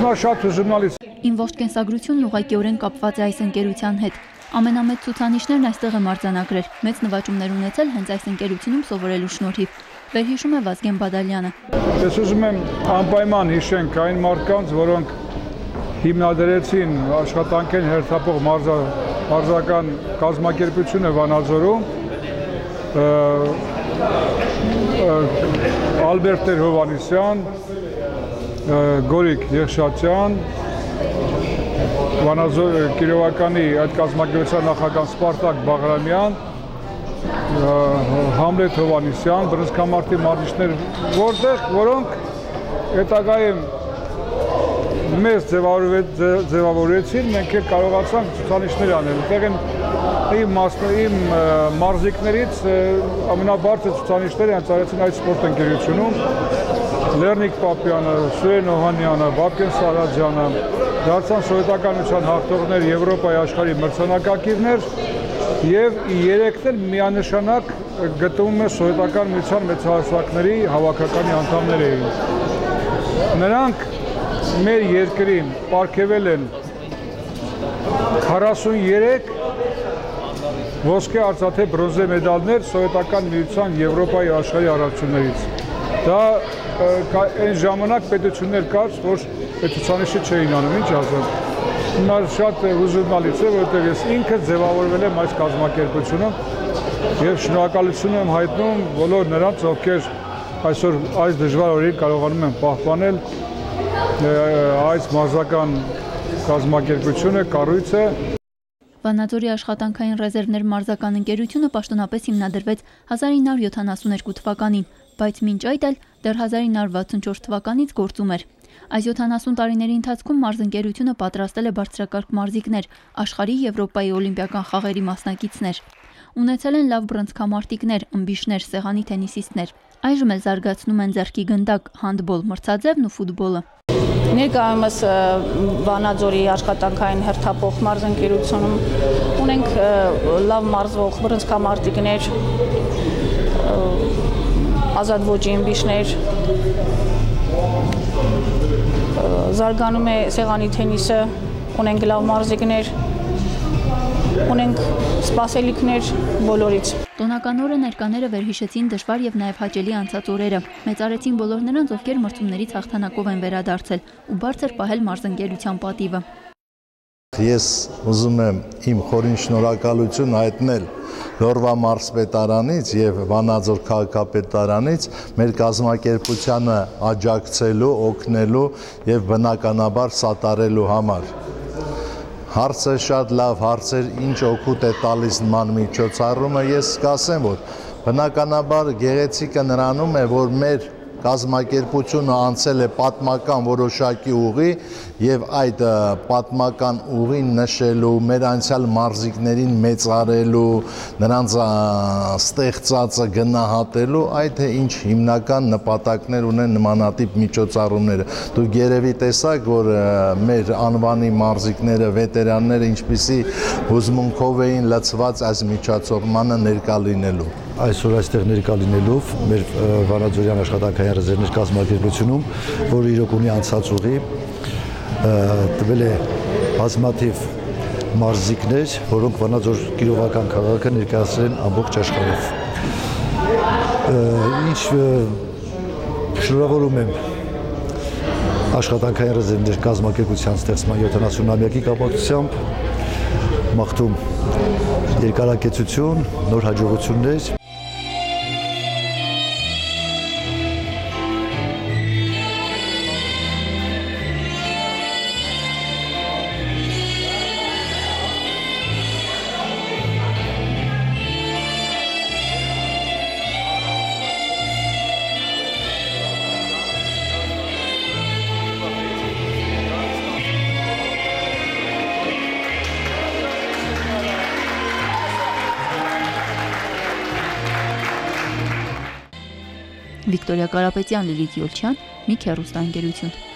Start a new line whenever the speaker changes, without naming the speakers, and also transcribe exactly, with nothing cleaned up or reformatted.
Նա շատ հուզումնալից։
Իմ ողջ կենսագրությունն ուղղակիորեն կապված է այս ընկերության հետ։ Ամենամեծ ցուցանիշներն այստեղ եմ արձանագրել, մեծ նվաճումներ ունեցել հենց այս ընկերությունում սովորելու շնորհիվ։ Վերհիշում է Վազգեն Բադալյանը։
Ես ուզում եմ անպայման հիշենք այն մարդկանց, որոնք հիմնադրեցին աշխատանքեն հերթապող մարզական կազմակերպությունը Վանաձորում, Ալբերտ Հովհաննիսյան, Գորիկ Եղշատյան, Վանաձոր Կիրովականի այդ կազմակերպության նախագահ Սպարտակ Բաղրամյան, Համլետ Հովհաննիսյան, բռնցքամարտի մարզիչներ, որտեղ որոնք հետագայում մեզ ձևավորեցին, մենք էլ կարողացանք ցուցանիշներ անել։ Այդտեղ իմ իմ մարզիկներից ամենաբարձր ցուցանիշները հենց արեցին այդ սպորտ ընկերությունում։ Լեռնիկ Պապյանը, Սուրեն Օհանյանը, Բաբկեն Սարաջյանը դարձան սովետական միության հաղթողներ, Եվրոպայի աշխարհի մրցանակակիրներ եւ երեքն էլ միանշանակ գտնվում է սովետական միության մեծահասակների հավաքականի անդամներ էին։ Նրանք մեր երկրին պարգևել են քառասուններեք ոսկե, արծաթե, բրոնզե մեդալներ սովետական միության Եվրոպայի աշխարհի առաջնություններից։ Դա այն ժամանակ պետություններ կար, որ այդ ցուցանիշը չէին անում, ինչ ասեմ։ Հիմա շատ հուզումնալից է, որովհետև ես ինքը ձևավորվել եմ այս կազմակերպությունում եւ շնորհակալություն եմ հայտնում բոլոր նրանց, ովքեր այսօր այս դժվար օրերին կարողանում են պահպանել այս մարզական կազմակերպությունը, կառույցը։
Վանաձորի աշխատանքային ռեզերվներ մարզական ընկերությունը պաշտոնապես հիմնադրվեց հազար ինը հարյուր յոթանասունութ թվականին, բայց մինչ այդ էլ դեռ հազար ինը հարյուր վաթսունչորս թվականից գործում էր։ Այս յոթանասուն տարիների ընթացքում մարզընկերությունը պատրաստել է բարձրակարգ մարզիկներ, աշխարհի, Եվրոպայի օլիմպիական խաղերի մասնակիցներ։ Ունեցել են լավ բռնցքամարտիկներ, ըմբիշներ, սեղանի թենիսիստներ։ Այժմ էլ զարգացնում են ձեռքի գնդակ, հանդբոլ, մրցաձևն ու ֆուտբոլը։
Ներկայումս Վանաձորի աշխատանքային հերթապող մարզընկերությունում ունենք լավ մարզվող բռնցքամարտիկներ, ազատ ոճի ըմբիշներ, զարգանում է սեղանի թենիսը, ունենք լավ մարզիկներ, ունենք սպասելիքներ բոլորից։
Տոնական օրը ներկաները վերհիշեցին դժվար եւ նաեւ հաճելի անցած օրերը։ Մեծարեցին բոլոր նրանց, ովքեր մրցումներից հաղթանակով են վերադարձել ու բարձր պահել մարզընկերության պատիվը։
Ես ուզում եմ իմ խորին շնորհակալություն հայտնել Լորվա մարզպետարանից եւ Վանաձոր քաղաքապետարանից մեր կազմակերպությանը աջակցելու, օգնելու եւ բնականաբար սատարելու համար։ Հարցը շատ լավ հարց էր, ինչ օգուտ է տալիս նման միջոցառումը, ես կասեմ, որ բնականաբար գեղեցիկը նրանում է, որ մեր կազմակերպությունը անցել է պատմական որոշակի ուղի եւ այդ պատմական ուղին նշելու, մեր անցյալ մարզիկներին մեծարելու, նրանց ստեղծածը գնահատելու, այդ է ինչ հիմնական նպատակներ ունեն նմանատիպ միջոցառումները։ Դուք երևի տեսաք, որ մեր անվանի մարզիկները, վետերանները ինչպիսի հուզմունքով էին լցված այս միջոցառմանը ներկա լինելու։
Այսօր այստեղ ներկա լինելով մեր Վանաձորյան աշխատանքային ռեզերվներ կազմակերպությունում, որը իրոք ունի անցած ուղի, տվել է բազմաթիվ մարզիկներ, որոնք Վանաձոր Կիրովական քաղաքը ներկայացրել են ամբողջ աշխարհով։ Ինչ շնորհավորում եմ աշխատանքային ռեզերվներ կազմակերպության ստեղծման յոթանասունամյակի կապակցությամբ, մաղթում երկարակեցություն, նոր հաջողություններ։
Վիկտորիա Կարապետյան, Լիլիթ Յոլչյան, Միք հեռուստաընկերություն։